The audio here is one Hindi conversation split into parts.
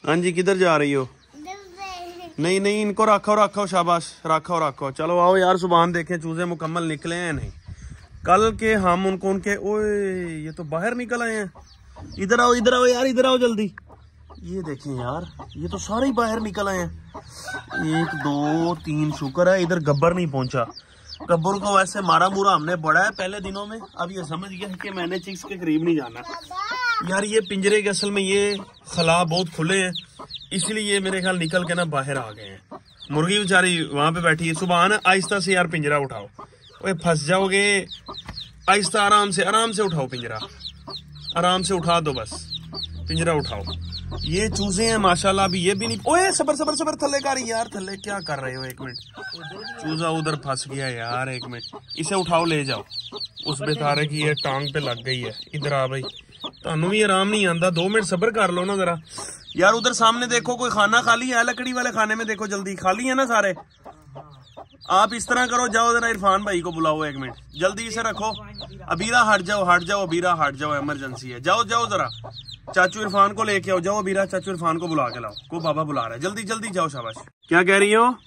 हाँ जी, किधर जा रही हो? नहीं नहीं, इनको रखो रखो, शाबाश, रखो रखो। चलो आओ यार, सुबह देखें चूजे मुकम्मल निकले हैं नहीं। कल के हम उनको उनके ओए ये तो बाहर निकल आए हैं। इधर आओ यार, इधर आओ जल्दी। ये देखें यार, ये तो सारे ही बाहर निकल आए हैं। 1 2 3, शुक्र है इधर गब्बर नहीं पहुंचा। गब्बर को वैसे मारा मुरा हमने बड़ा है पहले दिनों में, अब ये समझ गया कि मैंने चिक्स के करीब नहीं जाना यार। ये पिंजरे के असल में ये खला बहुत खुले हैं, इसलिए मेरे ख्याल निकल के ना बाहर आ गए हैं। मुर्गी बेचारी वहां पे बैठी है। सुबह ना आहिस्ता से यार पिंजरा उठाओ, ओए फंस जाओगे। आहिस्ता आराम से उठाओ पिंजरा, आराम से उठा दो, बस पिंजरा उठाओ। ये चूजे हैं माशाल्लाह, अभी ये भी नहीं। ओए सबर सबर सबर, थल्ले का रही यार, थल्ले क्या कर रहे हो? 1 मिनट, चूजा उधर फंस गया यार, 1 मिनट। इसे उठाओ ले जाओ। उस बेचारे की ये टांग पे लग गई है। इधर आ भाई, तानू भी आराम नहीं आंदा, 2 मिनट सबर कर लो ना जरा यार। उधर सामने देखो कोई खाना खाली है, लकड़ी वाले खाने में देखो जल्दी, खाली है ना सारे। आप इस तरह करो, जाओ जरा इरफान भाई को बुलाओ 1 मिनट, जल्दी इसे रखो। अबीरा हट जाओ अबीरा हट जाओ, इमरजेंसी है। जाओ जाओ जरा, चाचू इरफान को लेके आओ। जाओ अबीरा, चाचू इरफान को बुला के लाओ, को बाबा बुला रहा है। जल्दी जल्दी जाओ, शाबाश। क्या कह रही हो?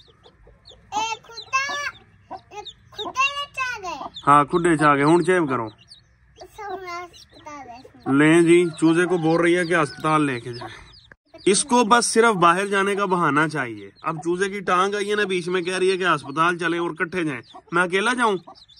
हाँ खुडे च आ गए, हूं चेव करो। ले जी, चूजे को बोल रही है कि अस्पताल लेके जाए। इसको बस सिर्फ बाहर जाने का बहाना चाहिए। अब चूजे की टांग आई है ना बीच में, कह रही है कि अस्पताल चले और इकट्ठे जाएं। मैं अकेला जाऊं?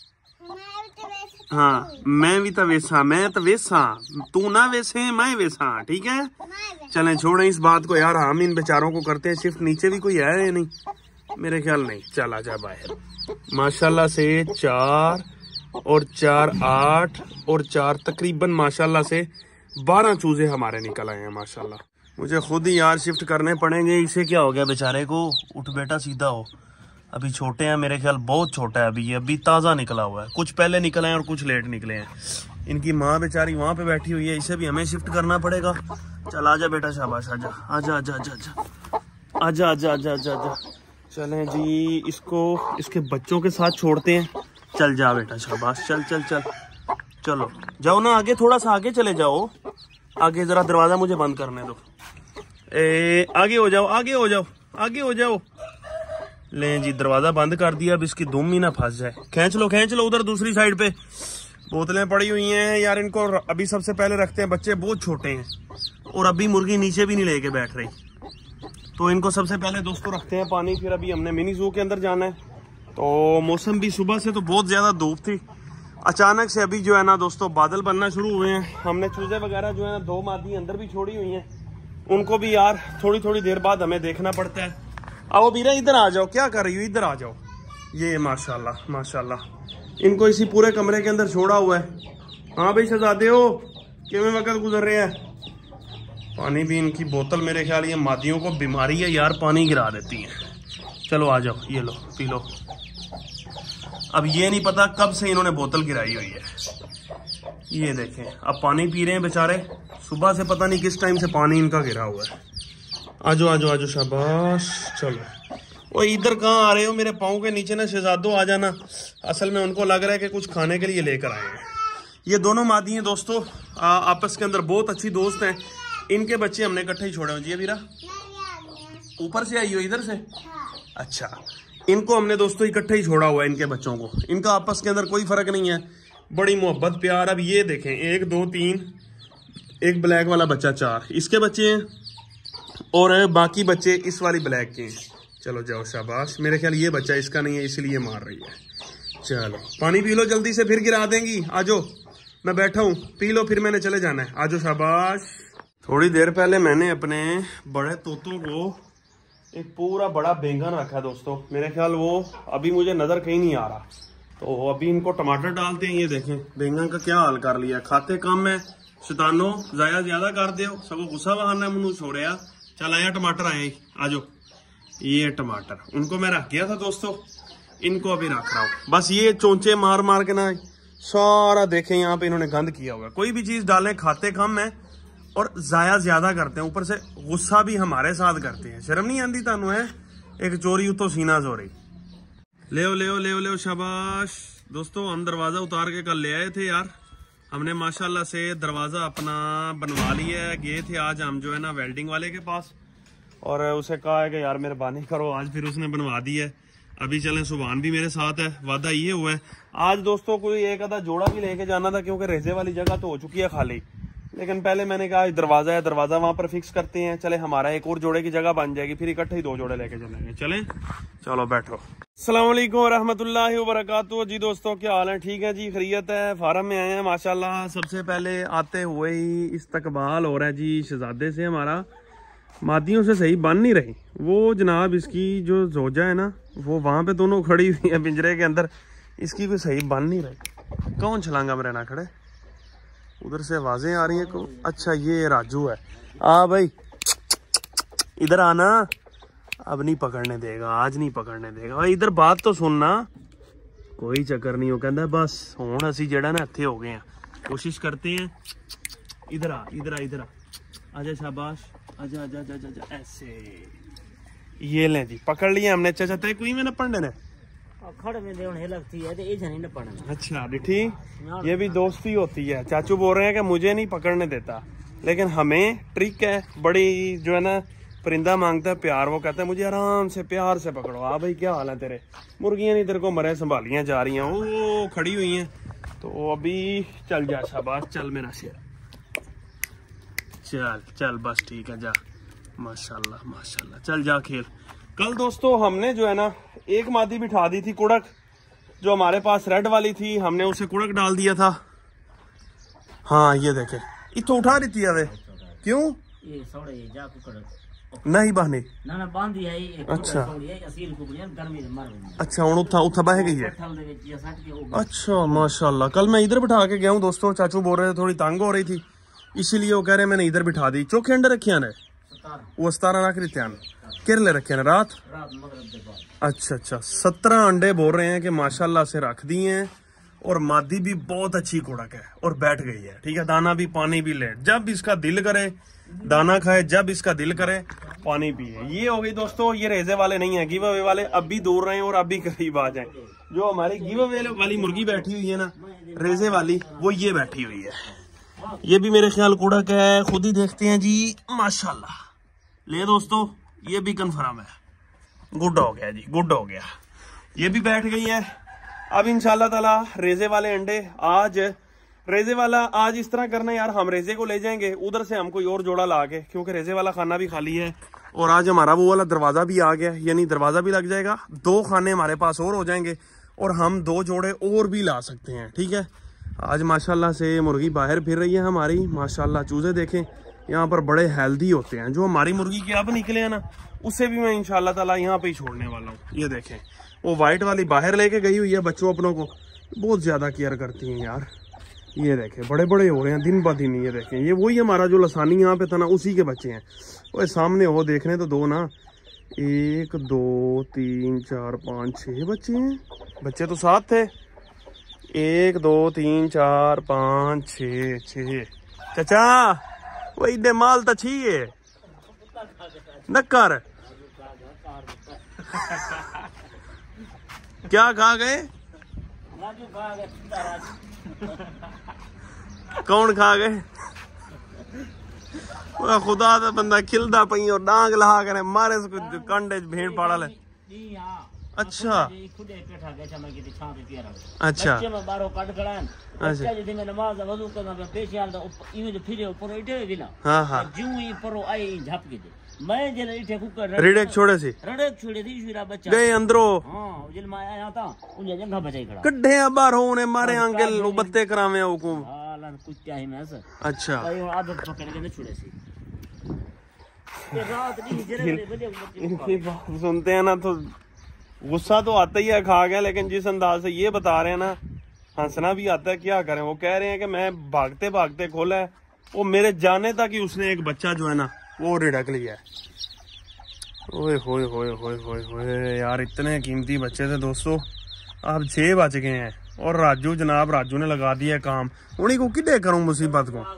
हाँ मैं भी तो वेसा, तू ना वैसे मैं वैसा, ठीक है। चलें छोड़ें इस बात को यार, हम इन बेचारों को करते हैं शिफ्ट। नीचे भी कोई है या नहीं? मेरे ख्याल नहीं। चल आजा बाहर। माशाल्लाह से 4 और 4 8 और 4 तकरीबन माशाल्लाह से 12 चूजे हमारे निकल आए हैं माशाल्लाह। मुझे खुद ही यार शिफ्ट करने पड़ेंगे। इसे क्या हो गया बेचारे को? उठ बेटा सीधा हो। अभी छोटे हैं, मेरे ख्याल बहुत छोटा है अभी, ये अभी ताज़ा निकला हुआ है। कुछ पहले निकले हैं और कुछ लेट निकले हैं। इनकी माँ बेचारी वहाँ पे बैठी हुई है, इसे भी हमें शिफ्ट करना पड़ेगा। चल आजा बेटा, शाबाश, आजा आजा आजा आजा आजा आजा आजा आजा आजा आजा। चलें जी, इसको इसके बच्चों के साथ छोड़ते हैं। चल जा बेटा, शाबाश, चल चल चल। चलो जाओ ना आगे, थोड़ा सा आगे चले जाओ। आगे जरा दरवाजा मुझे बंद करने दो। आगे हो जाओ, आगे हो जाओ, आगे हो जाओ। लें जी, दरवाजा बंद कर दिया। अब इसकी दुम ही ना फंस जाए। खींच लो उधर दूसरी साइड पे। बोतलें पड़ी हुई हैं यार, इनको अभी सबसे पहले रखते हैं। बच्चे बहुत छोटे हैं और अभी मुर्गी नीचे भी नहीं लेके बैठ रही, तो इनको सबसे पहले दोस्तों रखते हैं पानी। फिर अभी हमने मिनी जू के अंदर जाना है। तो मौसम भी सुबह से तो बहुत ज्यादा धूप थी, अचानक से अभी जो है ना दोस्तों बादल बनना शुरू हुए हैं। हमने चूजे वगैरह जो है ना 2 मादी अंदर भी छोड़ी हुई हैं, उनको भी यार थोड़ी थोड़ी देर बाद हमें देखना पड़ता है। आओ बीरा, इधर आ जाओ, क्या कर रही हो? इधर आ जाओ। ये माशाल्लाह माशाल्लाह, इनको इसी पूरे कमरे के अंदर छोड़ा हुआ है। हाँ भाई शहजादे हो, किवें वक्त गुजर रहे हैं? पानी भी इनकी बोतल, मेरे ख्याल ये मादियों को बीमारी है यार, पानी गिरा देती हैं। चलो आ जाओ, ये लो पी लो। अब ये नहीं पता कब से इन्होंने बोतल गिराई हुई है। ये देखें अब पानी पी रहे हैं बेचारे, सुबह से पता नहीं किस टाइम से पानी इनका गिरा हुआ है। आजो आजो आजो, शाबाश। चलो वो इधर कहाँ आ रहे हो? मेरे पाँव के नीचे ना शहजादो आ जाना। असल में उनको लग रहा है कि कुछ खाने के लिए लेकर आए हैं। ये दोनों मादी हैं दोस्तों, आपस के अंदर बहुत अच्छी दोस्त हैं। इनके बच्चे हमने इकट्ठे ही छोड़े हैं। जी अबीरा, ऊपर से आई हो? इधर से? अच्छा, इनको हमने दोस्तों इकट्ठे ही छोड़ा हुआ है, इनके बच्चों को। इनका आपस के अंदर कोई फर्क नहीं है, बड़ी मोहब्बत प्यार। अब ये देखें 1 2 3, एक ब्लैक वाला बच्चा 4 इसके बच्चे हैं और बाकी बच्चे इस वाली ब्लैक के हैं। चलो जाओ, शाबाश। मेरे ख्याल ये बच्चा इसका नहीं है, इसलिए मार रही है। चलो पानी पी लो जल्दी से, फिर गिरा देंगी। आजो, मैं बैठा हूँ, पी लो, फिर मैंने चले जाना है। आजो, शाबाश। थोड़ी देर पहले मैंने अपने बड़े तोतों को एक पूरा बड़ा बैंगन रखा है दोस्तों। मेरे ख्याल वो अभी मुझे नजर कहीं नहीं आ रहा, तो अभी इनको टमाटर डालते हैं। ये देखें बैंगन का क्या हाल कर लिया। खाते कम है शैतानो, जाया ज्यादा कर दो, सबको गुस्सा बहाना मनु छोड़िया। चल आया टमाटर आए, आजो। ये टमाटर उनको मैं रख गया था दोस्तों, इनको अभी रख रहा हूँ। बस ये चोंचे मार मार के ना सारा देखें यहाँ पे इन्होंने गंद किया हुआ। कोई भी चीज डालें खाते कम है और जाया ज्यादा करते हैं, ऊपर से गुस्सा भी हमारे साथ करते हैं। शर्म नहीं आती तानू है? एक चोरी तो सीना जोरी। ले शाबाश दोस्तों। हम दरवाजा उतार के कल ले आए थे यार, हमने माशाल्लाह से दरवाजा अपना बनवा लिया है। गए थे आज हम जो है ना वेल्डिंग वाले के पास, और उसे कहा है कि यार मेहरबानी करो, आज फिर उसने बनवा दी है। अभी चलें, सुभान भी मेरे साथ है, वादा ये हुआ है। आज दोस्तों कोई एक आधा जोड़ा भी लेके जाना था, क्योंकि रेजे वाली जगह तो हो चुकी है खाली, लेकिन पहले मैंने कहा दरवाजा है, दरवाजा वहां पर फिक्स करते हैं, चले हमारा एक और जोड़े की जगह बन जाएगी, फिर इकट्ठे ही 2 जोड़े लेके चलेंगे। चलें, चलो बैठो। अस्सलाम वालेकुम रहमतुल्लाहि व बरकातुहू। जी दोस्तों क्या हाल है? ठीक है जी, खैरियत है। फार्म में आए हैं माशाल्लाह। सबसे पहले आते हुए ही इस्तकबाल हो रहा है जी शहजादे से हमारा। मादियों से सही बन नहीं रही वो जनाब, इसकी जो जोजा है ना वो वहां पे दोनों खड़ी हुई है पिंजरे के अंदर, इसकी कोई सही बन नहीं रही। कौन छलांगा मेरे ना खड़े, उधर से आवाजें आ रही हैं को। अच्छा ये राजू है। भाई इधर आना, अब नहीं पकड़ने देगा, आज नहीं पकड़ने देगा भाई। इधर बात तो सुनना, कोई चक्कर नहीं हो, कहता बस हुण असी जेड़ा ना इत्थे हो गए हैं, कोशिश करते हैं। इधर आ, इधर आ, इधर आ, आजा, शाबाश, आजा आजा आजा आजा, ऐसे। ये ले जी, पकड़ लिया हमने। चाचा तय कोई में नपण ने खड़ में देवन लगती है, ये नहीं नपड़ना। अच्छा डिठी, ये भी दोस्ती होती है। चाचू बोल रहे हैं कि मुझे नहीं पकड़ने देता, लेकिन हमें ट्रिक है बड़ी, जो है ना परिंदा मांगता है प्यार, वो कहता है मुझे आराम से प्यार से पकड़ो। भाई क्या हाल है तेरे? मुर्गियां नहीं तेरे को मरे संभालियां जा रही हैं, वो खड़ी हुई हैं। तो अभी चल जा, शाबाश, चल मेरा शेर, चल चल, बस ठीक है, जा, माशाल्लाह माशाल्लाह, चल जा खेल। कल दोस्तों हमने जो है ना एक मादी बिठा दी थी कुड़क, जो हमारे पास रेड वाली थी, हमने उसे कुड़क डाल दिया था। हाँ ये देखे, इतो उठा रही थी अवे, क्यों ये सोड़े जा कुकड़ नहीं बहनी ना ना बांधी है ये। अच्छा असील कुकड़ियां गर्मी में मर गई। अच्छा हुन उठा उठा बह गई है। अच्छा माशाल्लाह। कल मैं इधर बिठा के गया हूँ दोस्तों, चाचू बोल रहे थे थोड़ी तंग हो रही थी, इसीलिए वो कह रहे मैंने इधर बिठा दी। चौके अंडे रखे ने वो 17 रख रही थे, किरले रखे ने रात। अच्छा अच्छा, 17 अंडे बोल रहे हैं कि माशाल्लाह से रख दिए हैं, और मादी भी बहुत अच्छी कुड़क है और बैठ गई है। ठीक है, दाना भी पानी भी ले, जब इसका दिल करे दाना खाए, जब इसका दिल करे पानी पिए। ये हो गई दोस्तों, ये रेजे वाले नहीं है, गिव अवे वाले अब भी दूर रहे और अब भी करीब आ जाए। जो हमारी गिव अवे वाली मुर्गी बैठी हुई है ना, रेजे वाली, वो ये बैठी हुई है। ये भी मेरे ख्याल कुड़क है, खुद ही देखते हैं जी, माशाल्लाह। ले दोस्तों, ये भी कन्फर्म है, गुड हो गया जी, गुड हो गया, ये भी बैठ गई है। अब इंशाल्लाह ताला रेजे वाले अंडे आज, रेजे वाला आज इस तरह करना यार, हम रेजे को ले जाएंगे, उधर से हम कोई और जोड़ा ला के, क्योंकि रेजे वाला खाना भी खाली है, और आज हमारा वो वाला दरवाजा भी आ गया, यानी दरवाजा भी लग जाएगा, 2 खाने हमारे पास और हो जाएंगे, और हम 2 जोड़े और भी ला सकते हैं। ठीक है, आज माशाल्लाह से मुर्गी बाहर फिर रही है हमारी, माशाल्लाह। चूजे देखें यहाँ पर बड़े हेल्दी होते हैं, जो हमारी मुर्गी के अब निकले हैं ना, उससे भी मैं इंशाल्लाह ताला यहाँ पे ही छोड़ने वाला हूँ। ये देखें, वो वाइट वाली बाहर लेके गई हुई है बच्चों अपनों को, बहुत ज्यादा केयर करती हैं यार। ये देखें बड़े बड़े हो रहे हैं दिन ब दिन। ये देखें, ये वही हमारा जो लसानी यहाँ पे था ना, उसी के बच्चे हैं। वो सामने हो देखने तो 2 ना, 1 2 3 4 5 6 बच्चे हैं, बच्चे तो 7 थे। 1 2 3 4 5 6 चाचा वही दे माल तो चाहिए नक्कर। क्या खा गए? कौन खा गए? खुदा दा बंदा खिलदा पई और डांग लहा करे मारे कंडे भेड़ पाड़ा ले। अच्छा अच्छा हाँ हाँ रिडेक छोड़े सी गए अंदरों कड्ढे बाहर होने मारे अंकल बत्ते करावे को। अच्छा इनकी बात सुनते हैं ना तो गुस्सा तो आता ही है खा गया, लेकिन जिस अंदाज से ये बता रहे हैं ना हंसना भी आता है। क्या करें, वो कह रहे हैं कि मैं भागते भागते खोला है, वो मेरे जाने तक ही उसने एक बच्चा जो है ना वो रिड़क लिया है। ओए होए होए होए होए होए यार, इतने कीमती बच्चे थे दोस्तों। अब 6 बज गए हैं और राजू जनाब राजू ने लगा दिया काम। उन्हीं को किडे करूं मुसीबत को।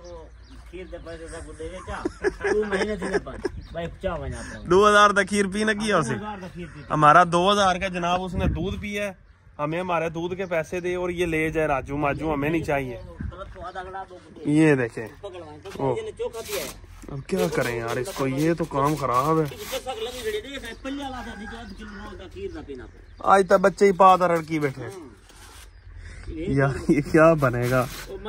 2000 का खीर पी न किया उसे, हमारा 2000 का जनाब उसने दूध पिया है। हमें हमारे दूध के पैसे दे और ये ले जाए राजू माजू, हमें नहीं चाहिए। ये देखे अब क्या करें यार इसको, ये तो काम खराब है। आज तक बच्चे ही पाता रड़की बैठे यार, ये क्या बनेगा।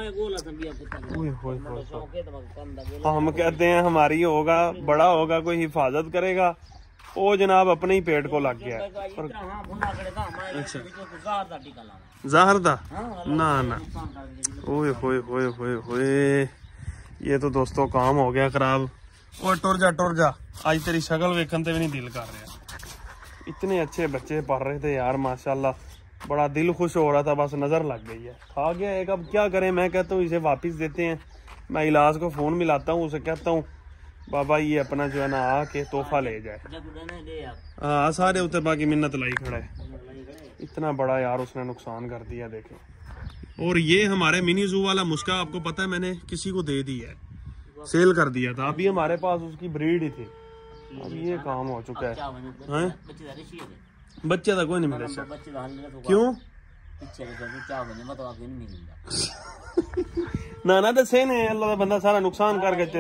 हम कहते हैं हमारी होगा, बड़ा होगा, कोई हिफाजत करेगा, वो जनाब अपने ही पेट को लग गया। अच्छा जहर दा ना ना, ओए होए होए होए होए, ये तो दोस्तों काम हो गया खराब। और टुर जा, आज तेरी शक्ल वेखन ते भी नहीं दिल कर रहा। इतने अच्छे बच्चे पढ़ रहे थे यार माशाल्लाह, बड़ा दिल खुश हो रहा था, बस नजर लग गई है। खा गया एक, अब क्या करें। मैं कहता हूँ इसे वापस देते हैं। मैं इलाज को फोन मिलाता हूँ, उसे कहता हूँ बाबा ये अपना जो है ना आके तोहफा ले जाए। हाँ सारे उतर बाकी मिन्नत लाई खड़ा है, इतना बड़ा यार उसने नुकसान कर दिया देखे। और ये हमारे मिनी जू वाला मुस्का आपको पता है मैंने किसी को दे दी है, सेल कर दिया था। अभी हमारे पास उसकी ब्रीड ही थी, अब ये काम हो चुका है। बच्चे तक कोई नहीं मिले सर, क्यों ना ना दसे ने अल्लाह का बंदा सारा नुकसान कर गए।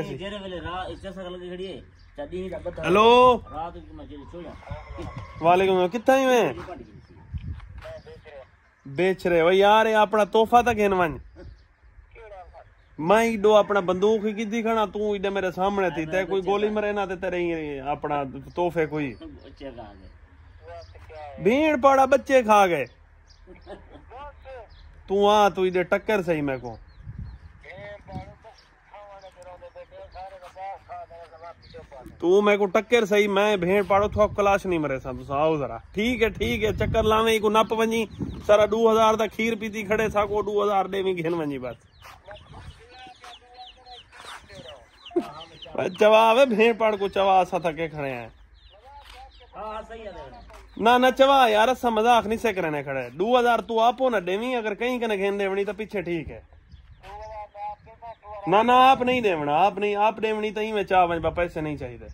हेलो वालेकुम, कितना ही में बेच रहे हो यार? अपना तोहफा तक गिन वन, मैं इडो अपना बंदूक ही की खड़ा, तू इडे मेरे सामने थी, ते कोई गोली मरे ना ते तेरे अपना तोहफे कोई भीड़ पड़ा बच्चे खा गए। तू आ तू इधर टक्कर सही मेरे को, तू मेरे को टक्कर सही, मैं भेड़ पाड़ो थो कलाश नहीं मरे सा। आओ जरा, ठीक है चक्कर लावे को नप वनी सारा 2000 का खीर पीती खड़े था को 2000 देवी घेन वनी बस। चवा भेड़ पाड़ को चवा सा थके खड़े हैं ना ना चवा यार, असा मजाक नहीं से करने खड़े। 2000 तू आपो ना देवी, अगर कहीं कने घेन देवनी तो पीछे ठीक है। ना ना आप नहीं देवना, आप नहीं, आप देवनी तो ही में चाह पैसे नहीं चाहिए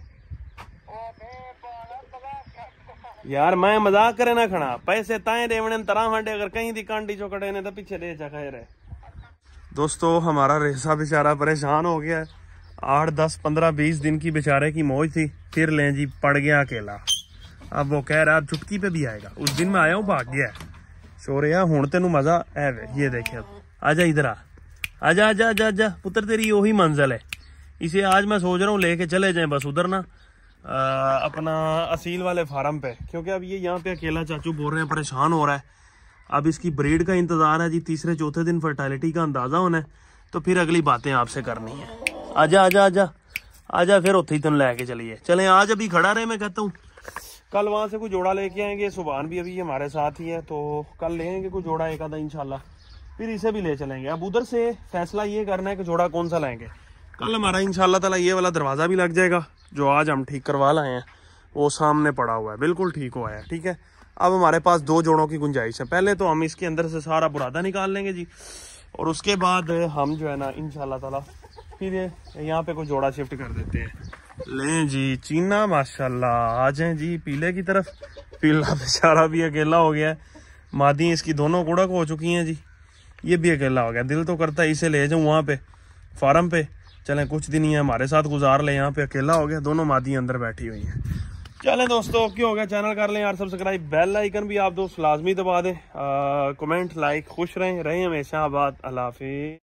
यार, मैं मजाक करे ना खड़ा, पैसे ताए देवने तरह हांडे, अगर कहीं दी कांडी चौकड़े ने तो पीछे दे जा खैर है। दोस्तों हमारा रेसा बेचारा परेशान हो गया है, 8 10 15 20 दिन की बेचारे की मौज थी, फिर लें जी पड़ गया अकेला। अब वो कह रहा है अब चुटकी पे भी आएगा। उस दिन मैं आया हूँ भाग गया शोरिया, हूं तेनू मजा है। ये देखे आजा इधर आजा आजा आजा आजा पुत्र, तेरी वही मंजिल है। इसे आज मैं सोच रहा हूँ लेके चले जाएं बस उधर ना अपना असील वाले फार्म पे, क्योंकि अब ये यहाँ पे अकेला चाचू बोल रहे हैं परेशान हो रहा है। अब इसकी ब्रीड का इंतजार है जी, तीसरे चौथे दिन फर्टिलिटी का अंदाजा होना है, तो फिर अगली बातें आपसे करनी है। आजा आजा आजा आजा, फिर उत्थे ही तेन लैके चलिए। चले आज अभी खड़ा रहे, मैं कहता हूँ कल वहां से कोई जोड़ा लेके आएंगे। सुभान भी अभी हमारे साथ ही है, तो कल लेंगे कोई जोड़ा एक आधा इंशाल्लाह, फिर इसे भी ले चलेंगे। अब उधर से फैसला ये करना है कि जोड़ा कौन सा लेंगे। कल हमारा इंशाल्लाह ताला ये वाला दरवाजा भी लग जाएगा जो आज हम ठीक करवा लाए हैं, वो सामने पड़ा हुआ है, बिल्कुल ठीक हुआ है। ठीक है, अब हमारे पास 2 जोड़ों की गुंजाइश है। पहले तो हम इसके अंदर से सारा बुरादा निकाल लेंगे जी, और उसके बाद हम जो है ना इंशाल्लाह ताला फिर यहाँ पे कोई जोड़ा शिफ्ट कर देते हैं। लें जी चीना माशाल्लाह, आ जाए जी पीले की तरफ। पीला बेचारा भी अकेला हो गया है, मादी इसकी दोनों कुड़क हो चुकी हैं जी, ये भी अकेला हो गया। दिल तो करता है इसे ले जाऊँ वहाँ पे फार्म पे, चलें कुछ दिन ही हमारे साथ गुजार ले। यहाँ पे अकेला हो गया, दोनों मादी अंदर बैठी हुई हैं। चलें दोस्तों, ओके हो गया, चैनल कर लें यार सब्सक्राइब, बेल आइकन भी आप दोस्त लाजमी दबा दें, कमेंट लाइक, खुश रहें हमेशा आबाद, अल्लाह हाफिज़।